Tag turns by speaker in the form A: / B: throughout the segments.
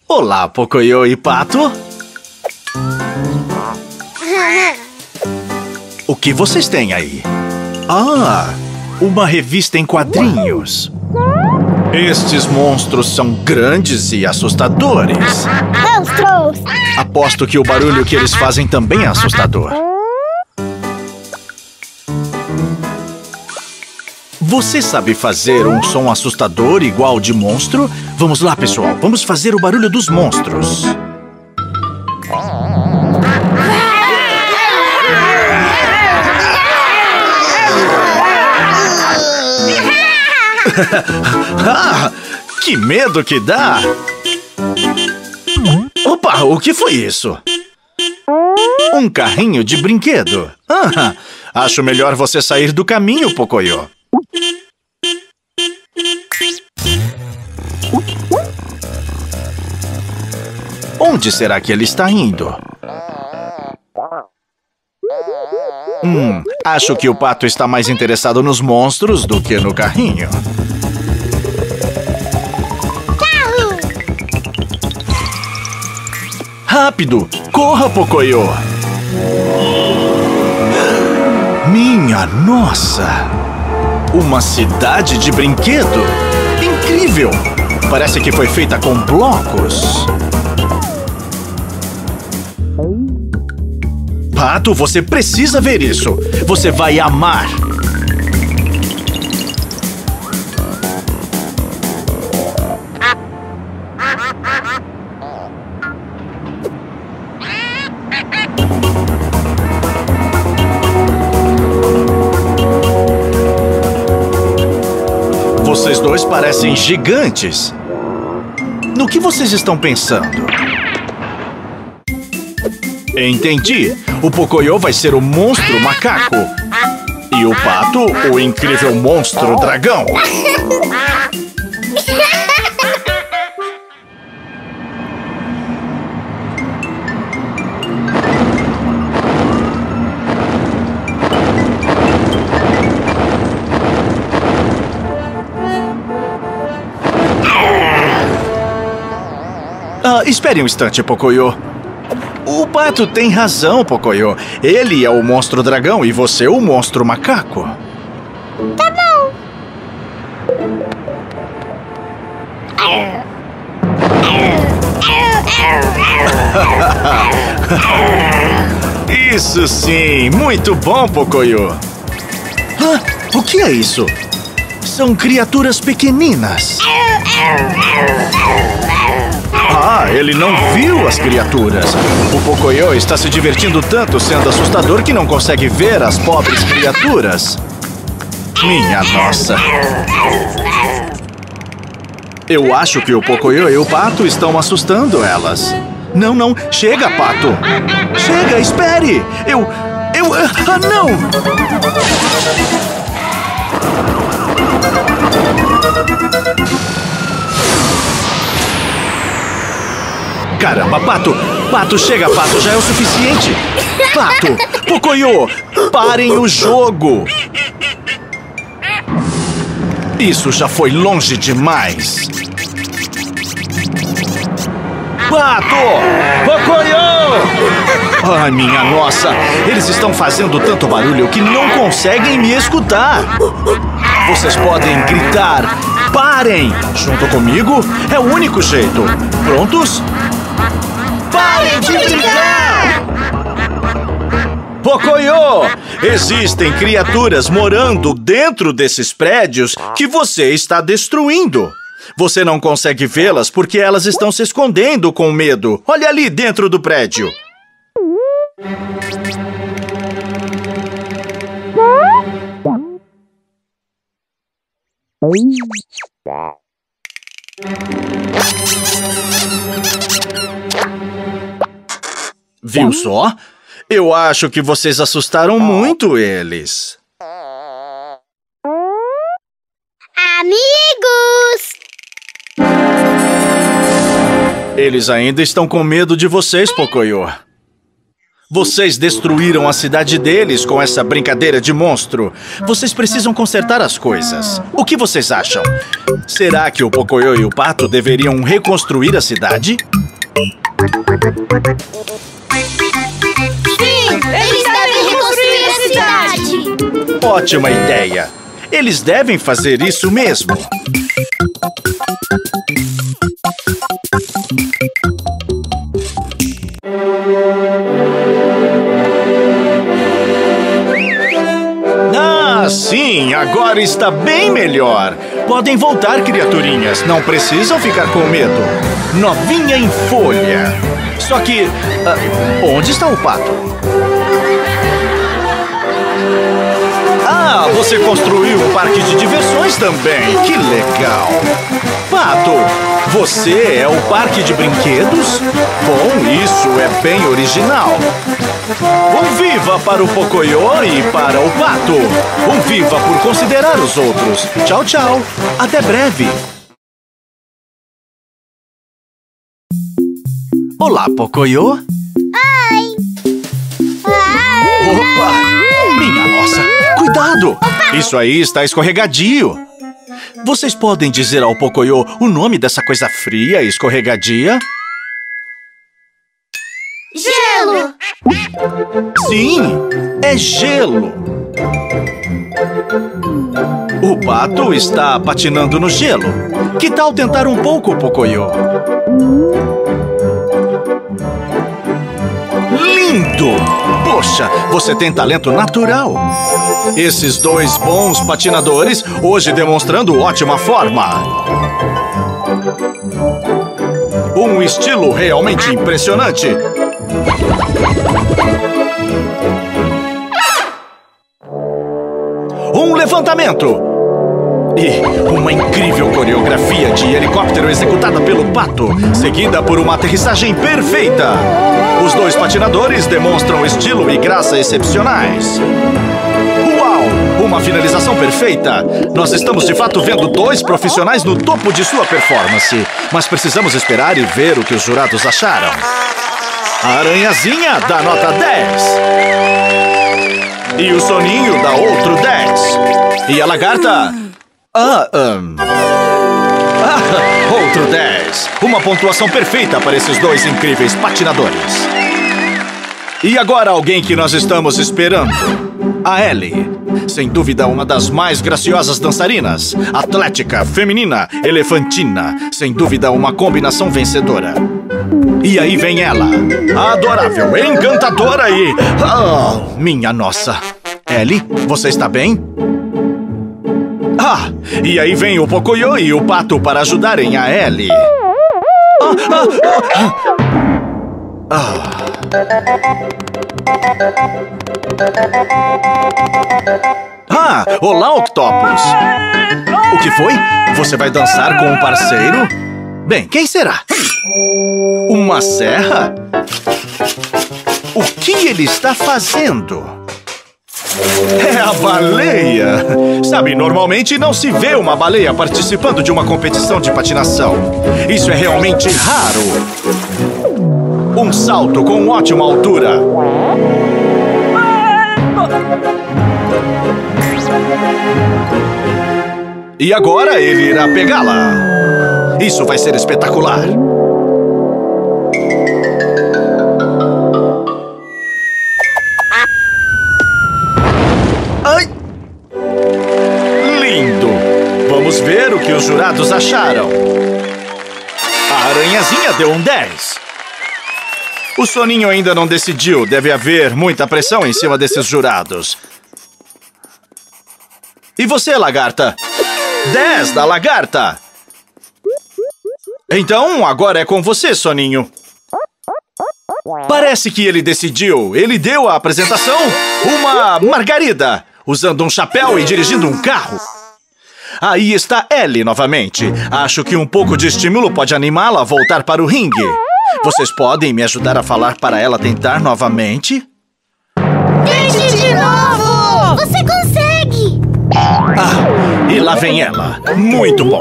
A: Olá, Pocoyo e Pato. O que vocês têm aí? Ah, uma revista em quadrinhos. Estes monstros são grandes e assustadores.
B: Monstros!
A: Aposto que o barulho que eles fazem também é assustador. Você sabe fazer um som assustador igual de monstro? Vamos lá, pessoal. Vamos fazer o barulho dos monstros. Ah, que medo que dá! Opa, o que foi isso? Um carrinho de brinquedo. Ah, acho melhor você sair do caminho, Pocoyo. Onde será que ele está indo? Acho que o Pato está mais interessado nos monstros do que no carrinho.
B: Carro!
A: Rápido! Corra, Pocoyo! Minha nossa! Uma cidade de brinquedo? Incrível! Parece que foi feita com blocos. Pato, você precisa ver isso! Você vai amar! Vocês dois parecem gigantes. No que vocês estão pensando? Entendi. O Pocoyo vai ser o monstro macaco. E o Pato, o incrível monstro dragão. Espere um instante, Pocoyo. O Pato tem razão, Pocoyo. Ele é o monstro dragão e você o monstro macaco.
B: Tá bom.
A: Isso sim! Muito bom, Pocoyo. O que é isso? São criaturas pequeninas. Ele não viu as criaturas. O Pocoyo está se divertindo tanto sendo assustador que não consegue ver as pobres criaturas. Minha nossa. Eu acho que o Pocoyo e o Pato estão assustando elas. Não, não. Chega, Pato. Chega, espere. Não! Caramba, Pato! Pato, chega, Pato! Já é o suficiente! Pato! Pocoyo! Parem o jogo! Isso já foi longe demais! Pato! Pocoyo! Ai, minha nossa! Eles estão fazendo tanto barulho que não conseguem me escutar! Vocês podem gritar! Parem! Junto comigo é o único jeito! Prontos? Parem de brincar! Pocoyo! Existem criaturas morando dentro desses prédios que você está destruindo. Você não consegue vê-las porque elas estão se escondendo com medo. Olha ali dentro do prédio. Viu só? Eu acho que vocês assustaram muito eles.
B: Amigos!
A: Eles ainda estão com medo de vocês, Pocoyo. Vocês destruíram a cidade deles com essa brincadeira de monstro. Vocês precisam consertar as coisas. O que vocês acham? Será que o Pocoyo e o Pato deveriam reconstruir a cidade?
B: Sim, eles devem reconstruir a cidade.
A: Ótima ideia. Eles devem fazer isso mesmo. Ah, sim, agora está bem melhor. Podem voltar, criaturinhas. Não precisam ficar com medo. Novinha em folha. Só que... onde está o Pato? Ah, você construiu um parque de diversões também. Que legal. Pato, você é o parque de brinquedos? Bom, isso é bem original. Um viva para o Pocoyo e para o Pato. Um viva por considerar os outros. Tchau, tchau. Até breve. Olá, Pocoyo.
B: Oi.
A: Opa! Minha nossa! Cuidado! Isso aí está escorregadio. Vocês podem dizer ao Pocoyo o nome dessa coisa fria e escorregadia?
B: Gelo.
A: Sim, é gelo. O Pato está patinando no gelo. Que tal tentar um pouco, Pocoyo? Lindo! Poxa, você tem talento natural. Esses dois bons patinadores hoje demonstrando ótima forma. Um estilo realmente impressionante. Um levantamento. E uma incrível coreografia de helicóptero executada pelo Pato, seguida por uma aterrissagem perfeita. Os dois patinadores demonstram estilo e graça excepcionais. Uau! Uma finalização perfeita! Nós estamos de fato vendo dois profissionais no topo de sua performance. Mas precisamos esperar e ver o que os jurados acharam. A aranhazinha dá nota 10. E o soninho dá outro 10. E a lagarta... outro 10. Uma pontuação perfeita para esses dois incríveis patinadores. E agora alguém que nós estamos esperando. A Ellie. Sem dúvida uma das mais graciosas dançarinas. Atlética, feminina, elefantina. Sem dúvida uma combinação vencedora. E aí vem ela. Adorável, encantadora e... minha nossa. Ellie, você está bem? E aí vem o Pocoyo e o Pato para ajudarem a Ellie. Olá, Octopus. O que foi? Você vai dançar com um parceiro? Bem, quem será? Uma serra? O que ele está fazendo? É a baleia! Sabe, normalmente não se vê uma baleia participando de uma competição de patinação. Isso é realmente raro. Um salto com ótima altura. E agora ele irá pegá-la. Isso vai ser espetacular. Lindo! Vamos ver o que os jurados acharam. A aranhazinha deu um 10. O soninho ainda não decidiu. Deve haver muita pressão em cima desses jurados. E você, lagarta? 10 da lagarta. Então, agora é com você, soninho. Parece que ele decidiu. Ele deu a apresentação uma margarida, usando um chapéu e dirigindo um carro. Aí está Ellie novamente. Acho que um pouco de estímulo pode animá-la a voltar para o ringue. Vocês podem me ajudar a falar para ela tentar novamente?
B: Tente de novo! Você consegue!
A: E lá vem ela. Muito bom.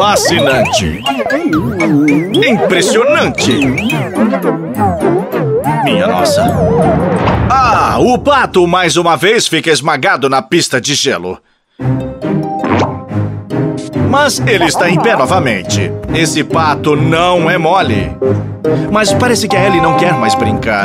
A: Fascinante. Impressionante. Minha nossa. Ah, o pato mais uma vez fica esmagado na pista de gelo. Mas ele está em pé novamente. Esse pato não é mole. Mas parece que a Ellie não quer mais brincar.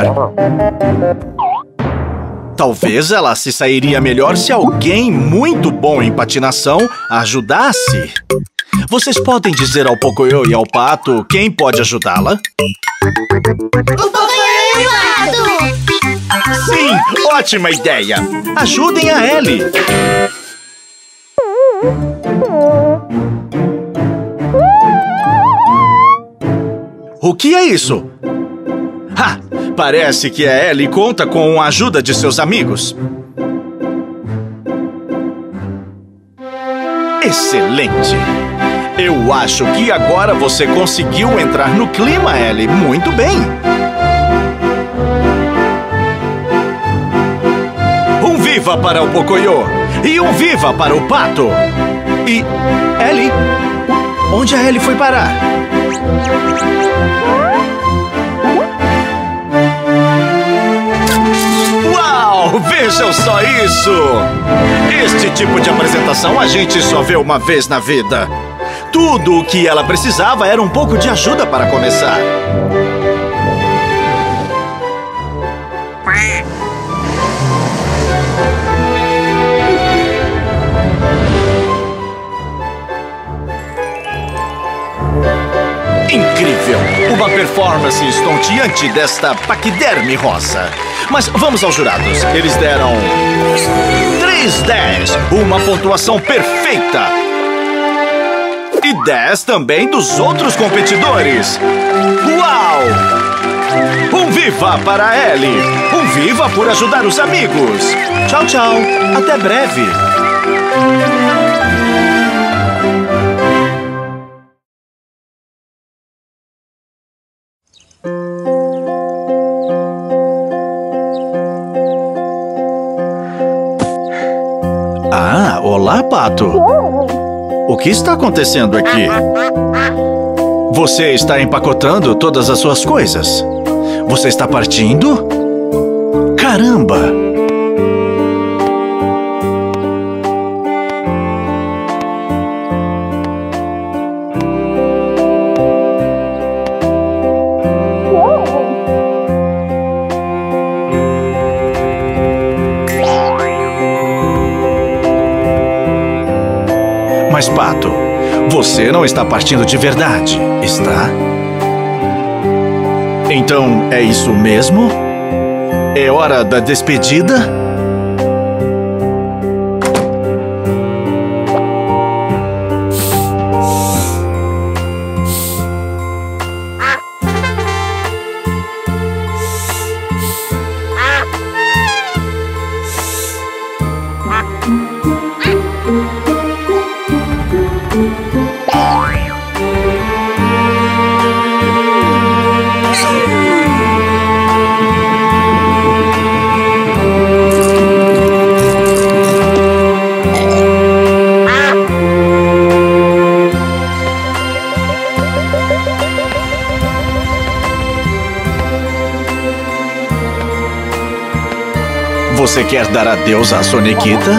A: Talvez ela se sairia melhor se alguém muito bom em patinação a ajudasse. Vocês podem dizer ao Pocoyo e ao pato quem pode ajudá-la?
B: O Pocoyo e o pato!
A: Sim, ótima ideia! Ajudem a Ellie! O que é isso? Ha! Parece que a Ellie conta com a ajuda de seus amigos. Excelente! Eu acho que agora você conseguiu entrar no clima, Ellie. Muito bem! Um viva para o Pocoyo! E um viva para o pato! E... Ellie? Onde a Ellie foi parar? Uau! Vejam só isso! Este tipo de apresentação a gente só vê uma vez na vida. Tudo o que ela precisava era um pouco de ajuda para começar. Incrível! Uma performance estonteante desta paquiderme rosa. Mas vamos aos jurados. Eles deram 3/10, uma pontuação perfeita. E 10 também dos outros competidores. Uau! Um viva para a Ellie! Um viva por ajudar os amigos! Tchau, tchau! Até breve! Ah, olá, pato! O que está acontecendo aqui? Você está empacotando todas as suas coisas? Você está partindo? Caramba! Mas, pato, você não está partindo de verdade, está? Então, é isso mesmo? É hora da despedida? Você quer dar adeus à Sonequita?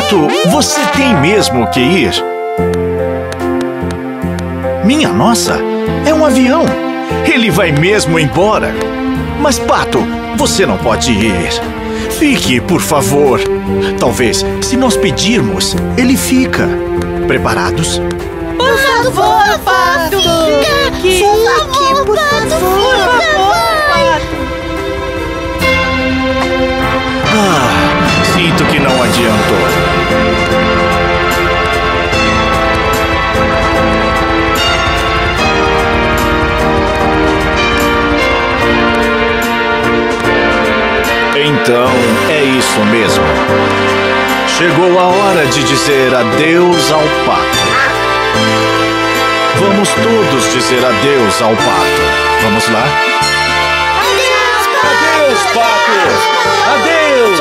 A: Pato, você tem mesmo que ir? Minha nossa, é um avião. Ele vai mesmo embora. Mas, Pato, você não pode ir. Fique, por favor. Talvez, se nós pedirmos, ele fica. Preparados?
B: Por favor, Pato! Fique aqui, por favor, Pato!
A: Sinto que não adiantou. Então, é isso mesmo. Chegou a hora de dizer adeus ao pato. Vamos todos dizer adeus ao pato. Vamos lá? Adeus, pato! Adeus!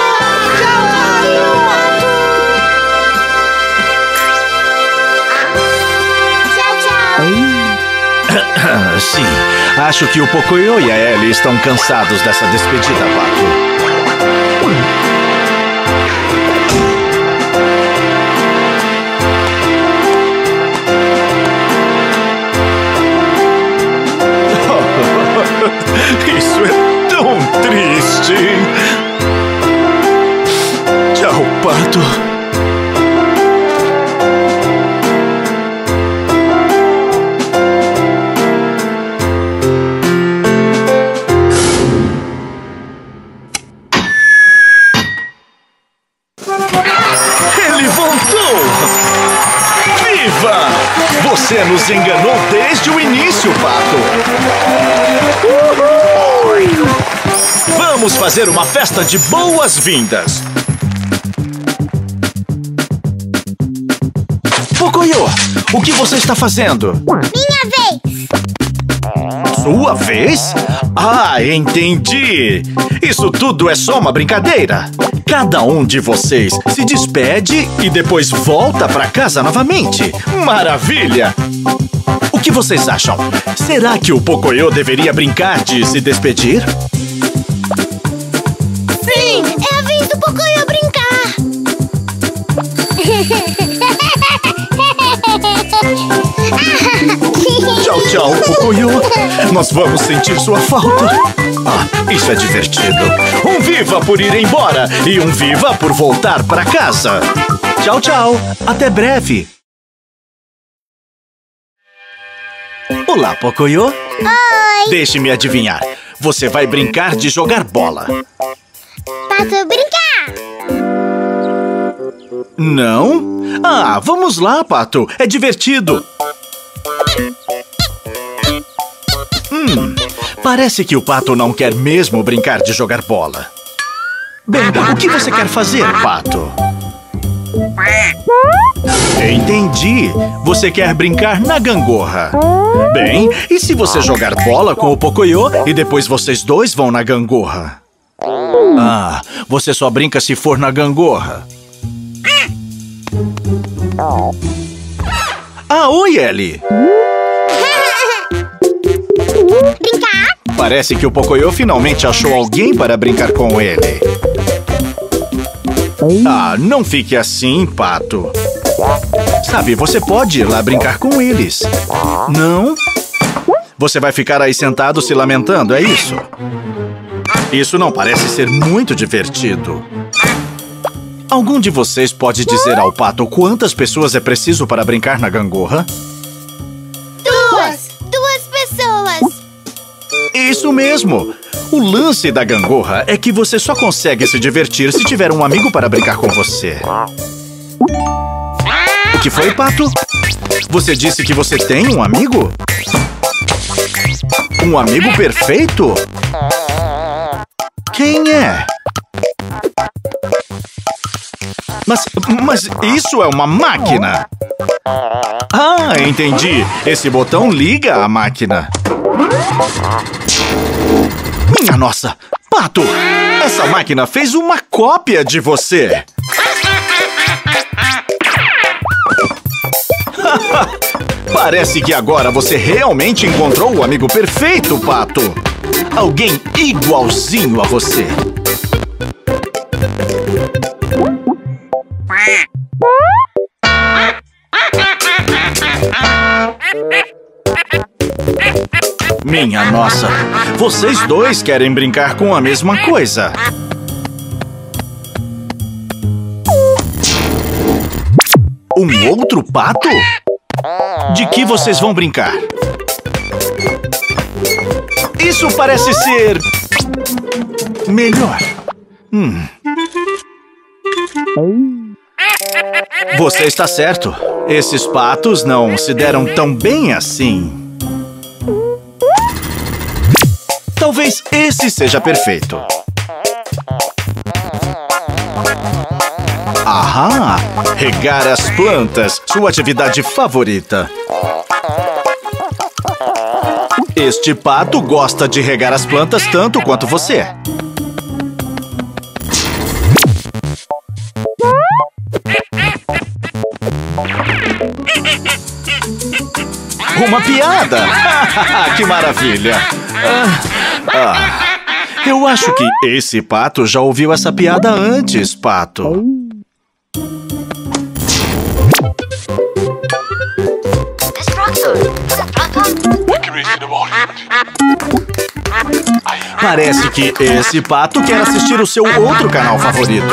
A: Sim, acho que o Pocoyo e a Ellie estão cansados dessa despedida, Pato. Isso é tão triste. Tchau, Pato. Você nos enganou desde o início, Pato! Vamos fazer uma festa de boas-vindas! Pocoyo, o que você está fazendo?
B: Minha vez!
A: Sua vez? Ah, entendi! Isso tudo é só uma brincadeira! Cada um de vocês se despede e depois volta para casa novamente. Maravilha! O que vocês acham? Será que o Pocoyo deveria brincar de se despedir?
B: Sim! É a vez do Pocoyo brincar!
A: Tchau, tchau, Pocoyo. Nós vamos sentir sua falta. Ah, isso é divertido. Um viva por ir embora e um viva por voltar para casa. Tchau, tchau. Até breve. Olá, Pocoyo.
B: Oi!
A: Deixe-me adivinhar. Você vai brincar de jogar bola.
B: Pato brincar!
A: Não? Ah, vamos lá, Pato. É divertido. Parece que o Pato não quer mesmo brincar de jogar bola. Bem, o que você quer fazer, Pato? Entendi. Você quer brincar na gangorra. Bem, e se você jogar bola com o Pocoyo e depois vocês dois vão na gangorra? Ah, você só brinca se for na gangorra. Ah, oi, Ellie.
B: Brincar?
A: Parece que o Pocoyo finalmente achou alguém para brincar com ele. Ah, não fique assim, Pato. Sabe, você pode ir lá brincar com eles. Não? Você vai ficar aí sentado se lamentando, é isso? Isso não parece ser muito divertido. Algum de vocês pode dizer ao Pato quantas pessoas é preciso para brincar na gangorra?
B: Duas pessoas!
A: Isso mesmo! O lance da gangorra é que você só consegue se divertir se tiver um amigo para brincar com você. O que foi, Pato? Você disse que você tem um amigo? Um amigo perfeito? Quem é? Mas isso é uma máquina! Ah, entendi! Esse botão liga a máquina. Minha nossa! Pato! Essa máquina fez uma cópia de você! Parece que agora você realmente encontrou o amigo perfeito, Pato! Alguém igualzinho a você! Minha nossa, vocês dois querem brincar com a mesma coisa. Um outro pato? De que vocês vão brincar? Isso parece ser... melhor. Você está certo. Esses patos não se deram tão bem assim. Talvez esse seja perfeito. Ahá! Regar as plantas, sua atividade favorita. Este pato gosta de regar as plantas tanto quanto você. Uma piada! Que maravilha! Eu acho que esse pato já ouviu essa piada antes, pato. Parece que esse pato quer assistir o seu outro canal favorito.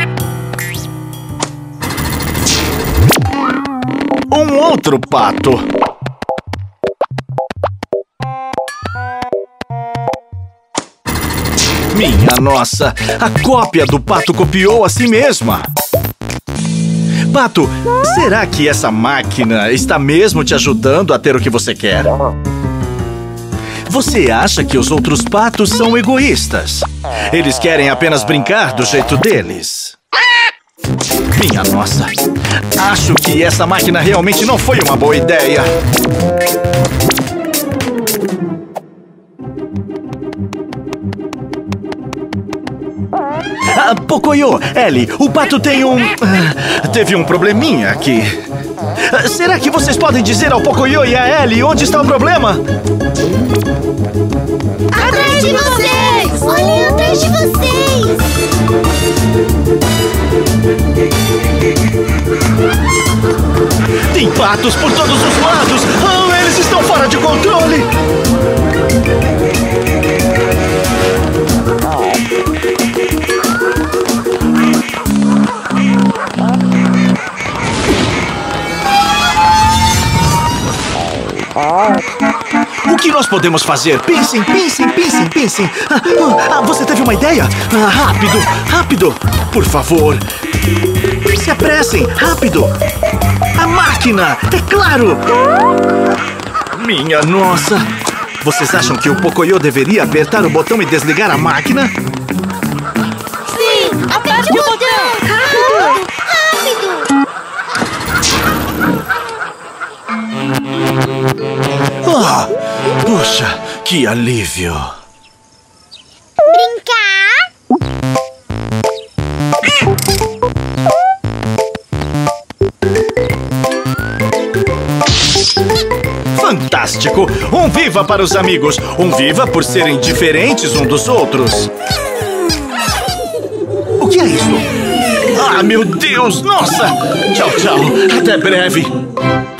A: Um outro pato. Minha nossa, a cópia do pato copiou a si mesma. Pato, será que essa máquina está mesmo te ajudando a ter o que você quer? Você acha que os outros patos são egoístas? Eles querem apenas brincar do jeito deles. Minha nossa, acho que essa máquina realmente não foi uma boa ideia. Pocoyo, Ellie, o pato tem teve um probleminha aqui. Será que vocês podem dizer ao Pocoyo e a Ellie onde está o problema?
B: Atrás de vocês! Olhem atrás de vocês!
A: Tem patos por todos os lados! Oh, eles estão fora de controle! O que nós podemos fazer? Pensem, pensem, pensem, pensem. Você teve uma ideia? Rápido, rápido. Por favor. Se apressem, rápido. A máquina, é claro. Minha nossa. Vocês acham que o Pocoyo deveria apertar o botão e desligar a máquina?
B: Sim, aperte o botão. Rápido, rápido.
A: Puxa, que alívio.
B: Brincar?
A: Fantástico! Um viva para os amigos! Um viva por serem diferentes um dos outros! O que é isso? Ah, meu Deus! Nossa! Tchau, tchau! Até breve!